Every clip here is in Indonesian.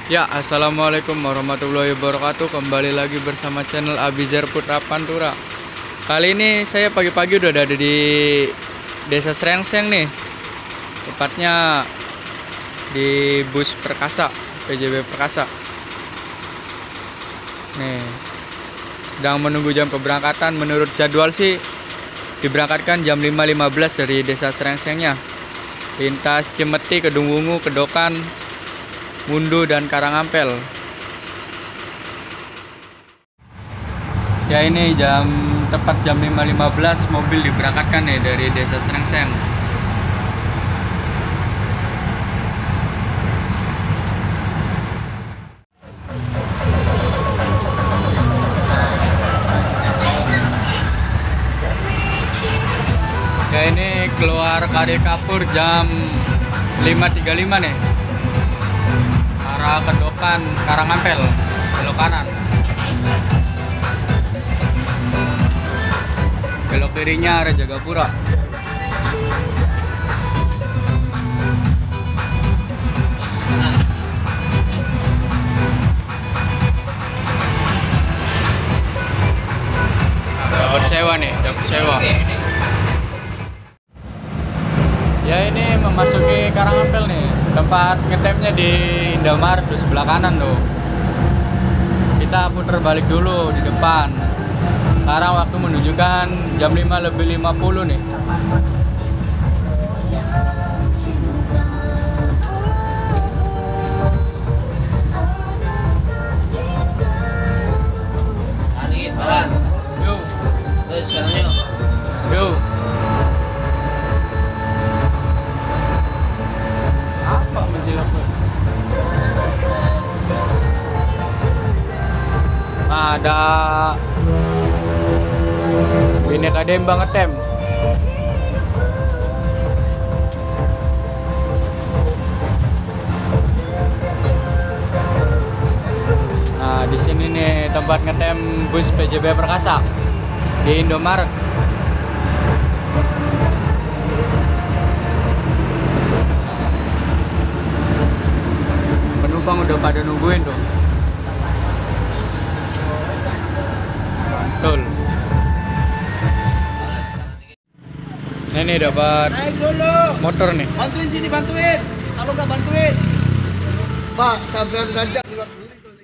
Ya, assalamualaikum warahmatullahi wabarakatuh. Kembali lagi bersama channel Abizar Putra Pantura. Kali ini saya pagi-pagi udah ada di Desa Srengseng nih. Tepatnya di bus Perkasa, PJB Perkasa. Nih, sedang menunggu jam keberangkatan. Menurut jadwal sih diberangkatkan jam 5.15 dari Desa Srengsengnya. Lintas Cemeti, Kedungwungu, Kedokan, Mundu, dan Karangampel. Ya, ini tepat jam 5.15 mobil diberangkatkan nih dari Desa Srengseng. Ya, ini keluar Kari Kapur jam 5.35 nih. Arah Kedokan, Karangampel, belok kanan. Belok kirinya arah Jagapura. Dapat sewa nih, dapat sewa. Ya, ini memasuki Karangampel nih. Tempat ngetemnya di Indomaret di sebelah kanan tuh. Kita putar balik dulu di depan. Sekarang waktu menunjukkan jam 5:50 nih. Yuk. Terus sekarang yuk. Yuk. Apa menjilat? Nah, ada Bineka Dembang ngetem. Nah, di sini nih tempat ngetem bus PJB Perkasa di Indomaret. Penumpang udah pada nungguin tuh. Betul. Ini dapat Naik dulu. motor nih. Bantuin sini, bantuin. Kalau nggak bantuin, Pak, sabar nanti keluar dulu.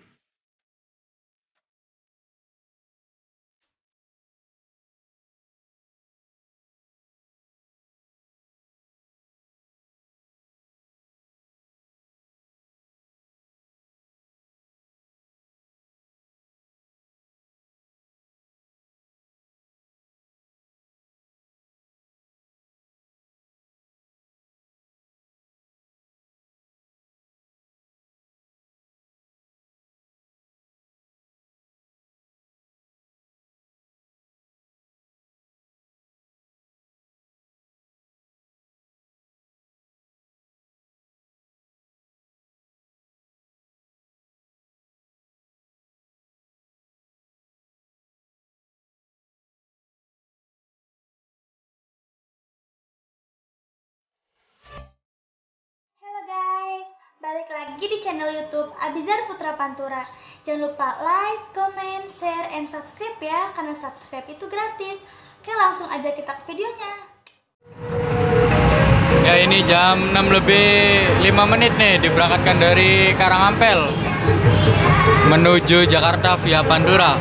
Halo guys, balik lagi di channel YouTube Abizar Putra Pantura. Jangan lupa like, comment, share, and subscribe ya, karena subscribe itu gratis. Oke, langsung aja kita ke videonya. Ya, ini jam 6:05 nih diberangkatkan dari Karangampel menuju Jakarta via Pantura.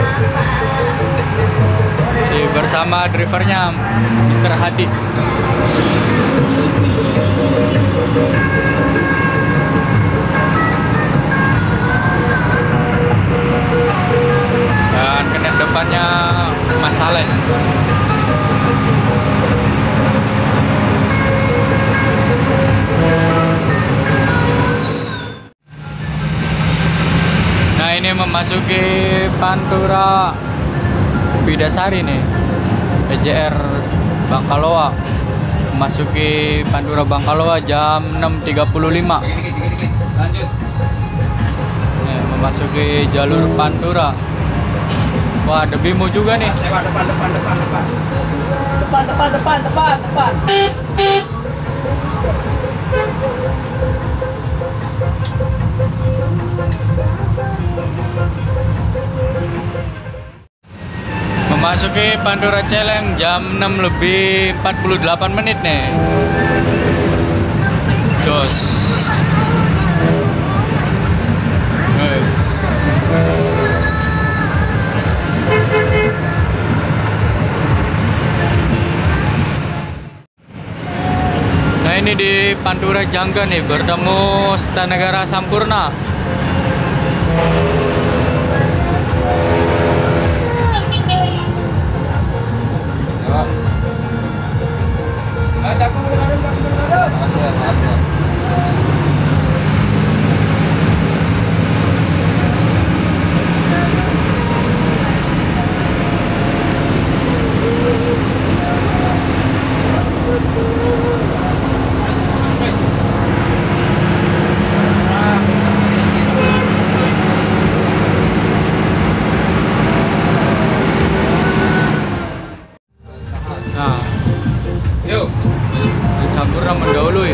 Bersama drivernya Mr. Hadi. Dan kenen depannya Mas Saleh. Nah, ini memasuki Pantura Bidasari nih, PJR Bangkaloa. Memasuki Pantura Bangkaloa jam 6.35. Nih, memasuki jalur Pantura. Wah, ada Bimo juga nih. Depan. Memasuki Pantura Celeng jam 6 lebih 48 menit nih. Jos. Nah ini di Pantura Jangga nih bertemu Setanegara Sampurna. Nah, yuk, Sampurna mendahului.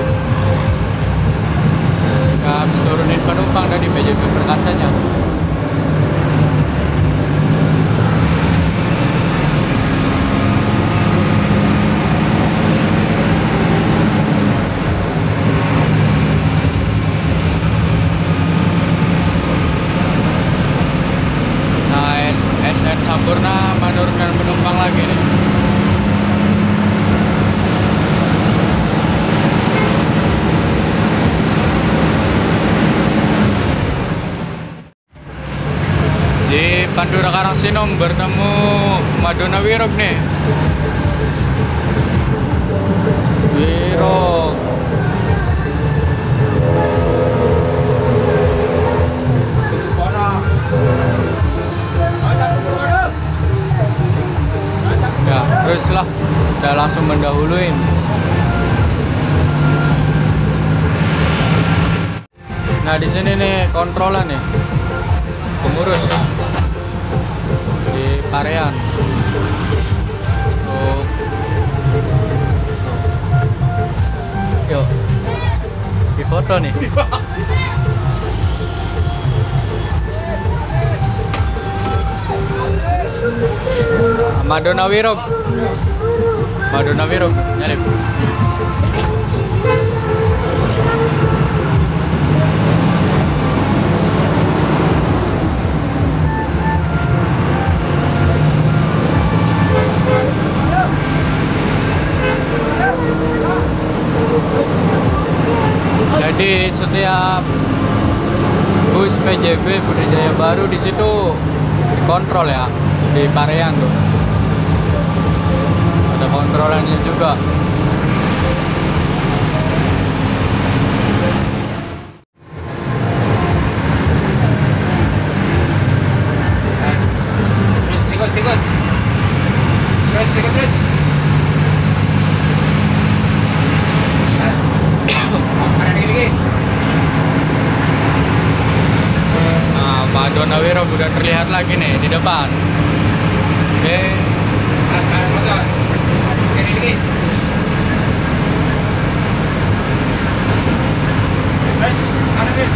Kita habis turunin penumpang tadi PJP Perkasanya. Nah, SN Sampurna menurunkan penumpang lagi nih. Di Pantura Karangsinom bertemu Madonna Wirog nih. Wirog. Ya, terus lah. Kita langsung mendahuluin. Nah, di sini nih kontrolan nih. Pengurus di Parean. Tuh. Yuk, di foto nih. Madonna Wirog. Madonna Wirog, nyalip. Jadi setiap bus PJB Budi Jaya Baru di situ dikontrol ya, di Parean tuh. Ada kontrolannya juga. Terus ikut. Terus ikut terus. Nah, Madonna Wirog udah terlihat lagi nih di depan. Oke. Sekarang motor. Kiri lagi. Terus, mana terus?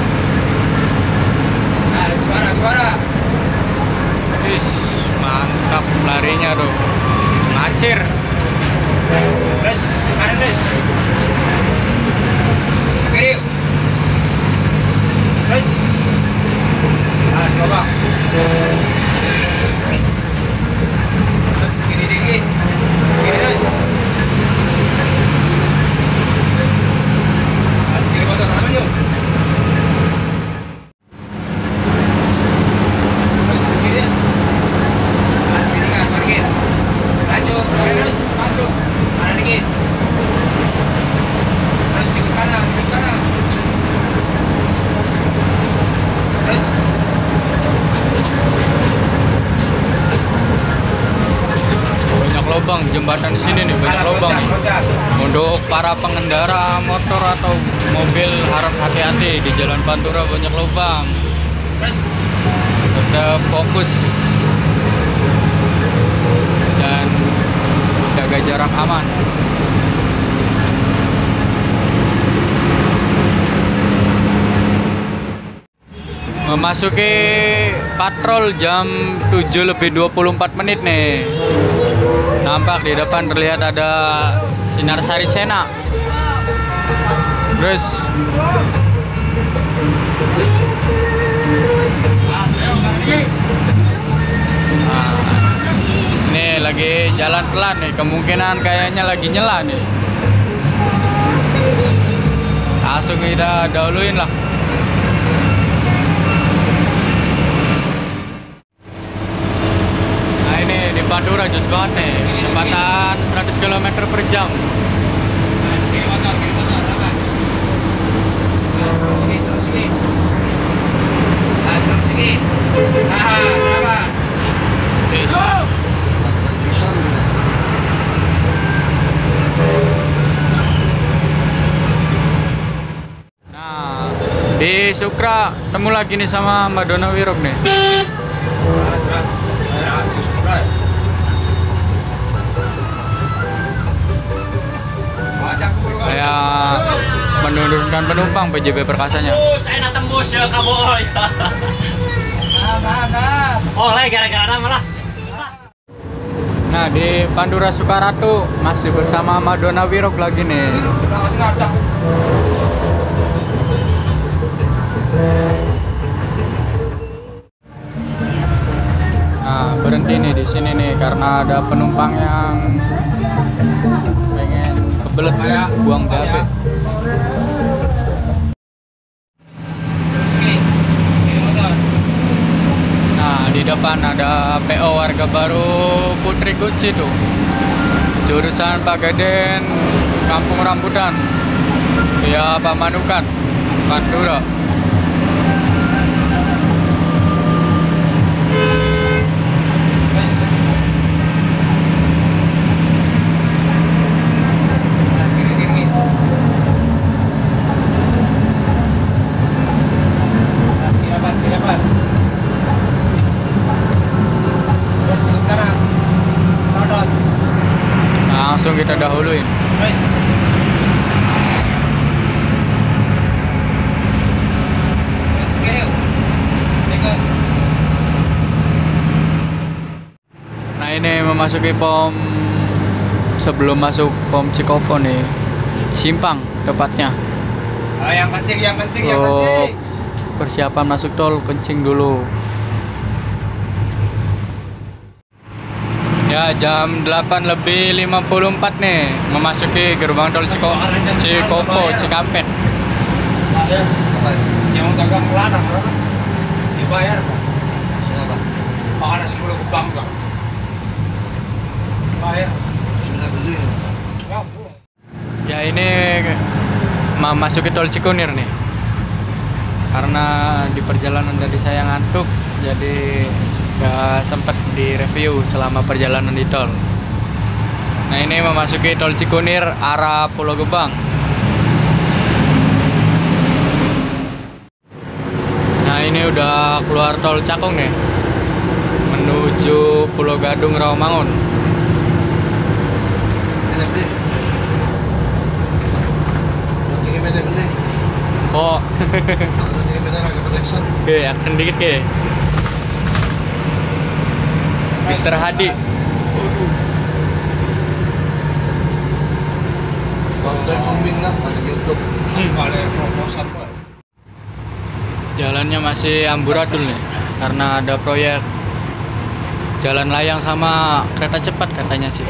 Nah, suara. Wis, mantap larinya tuh. Ngacir. Terus, mana terus? Kiri. Terus. Ah, coba. Terus kiri dikit. Kiri terus. Kiri motor kanan yuk. Terus kiri terus. Kiri kan, parkir. Lanjut, terus masuk. Kanan dikit. Terus ikut kanan. Terus Banyak lubang jembatan di sini nih, banyak lubang nih. Untuk para pengendara motor atau mobil harap hati-hati di Jalan Pantura, banyak lubang. Tetap fokus dan jaga jarak aman. Memasuki patrol jam 7:24 nih. Nampak di depan terlihat ada Sinar Sari Sena. Terus ini lagi jalan pelan nih, kemungkinan kayaknya lagi nyela nih. Langsung kita dahuluin lah. Nah ini di Pantura jos banget nih, kecepatan 100 km per jam. Kiri motor, rapat. Terus sini. Terus sini. Rapat. Nah, di Sukra temu lagi nih sama Mbak Dona Wirok nih. Kayak menurunkan penumpang PJB Perkasanya. Saya tembus ya kamu. Oh, lah gara-gara nama lah. Nah, di Pandura Sukaratu masih bersama Madonna Wirok lagi nih. Nah, berhenti nih di sini nih karena ada penumpang yang pengen kebelet buang BAB. Nah, di depan ada PO Warga Baru Putri Guci tuh. Jurusan Pagaden Kampung Rambutan. Via Pamanukan, Pantura. Langsung kita dahuluin. Nah ini memasuki pom sebelum masuk pom Cikopo nih, Simpang tepatnya. Yang kencing, yang kencing. Persiapan masuk tol kencing dulu. Ya jam 8:54 nih memasuki gerbang tol Cikopo Cikampek. Yang dagang ladang berapa? Dibayar kok. Siapa? Makan nasi kulit kebang kok. Bayar. Ya ini memasuki tol Cikunir nih. Karena di perjalanan tadi saya ngantuk, jadi gak sempat direview selama perjalanan di tol. Nah ini memasuki tol Cikunir arah Pulau Gebang. Nah ini udah keluar tol Cakung nih, menuju Pulau Gadung Rawamangun. Oh, oke, aksen dikit ke Mr. Hadi. Jalannya masih amburadul nih, karena ada proyek jalan layang sama kereta cepat katanya sih.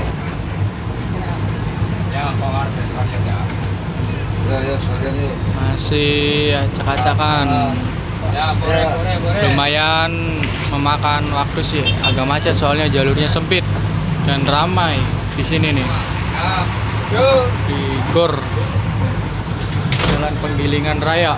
Ya, kawar sekalian ya. Ya, sekalian yuk. Masih acak-acakan. Ya, boleh. Lumayan memakan waktu sih, agak macet soalnya jalurnya sempit dan ramai di sini nih. Di Gor Jalan Penggilingan Raya.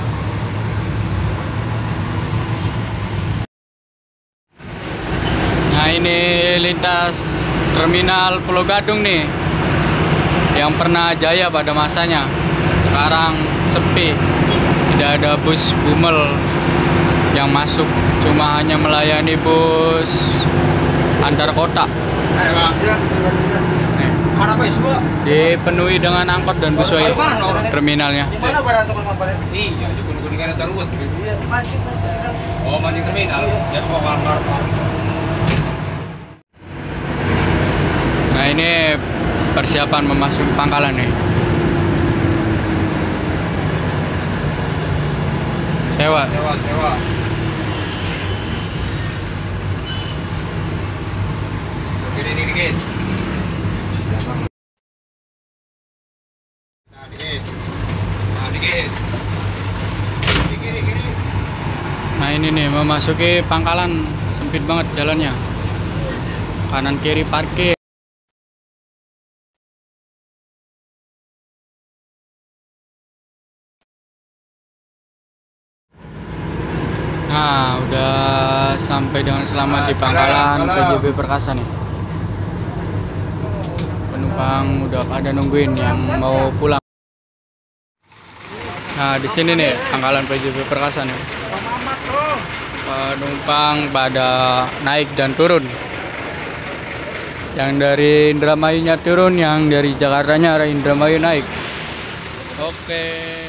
Nah ini lintas terminal Pulau Gadung nih, yang pernah jaya pada masanya. Sekarang sepi, tidak ada bus Bumel yang masuk, cuma hanya melayani bus antar kota. Mana Pak semua? Dipenuhi dengan angkot dan busway terminalnya. Gimana barang untuk Iya, kuning Ini kan terubut. Iya, mancing kan terminal. Oh, mancing terminal. Dia semua kamar. Nah ini persiapan memasuki pangkalan nih. Sewa. Sewa. Ini dikit. Nah, dikit. Dikit. Nah ini nih memasuki pangkalan, sempit banget jalannya. Kanan kiri parkir. Nah, udah sampai dengan selamat di pangkalan PJB Perkasa nih. Penumpang udah pada nungguin yang mau pulang. Nah, di sini nih pangkalan PJB Perkasa nih. Penumpang pada naik dan turun. Yang dari Indramayunya turun, yang dari Jakartanya arah Indramayu naik. Oke.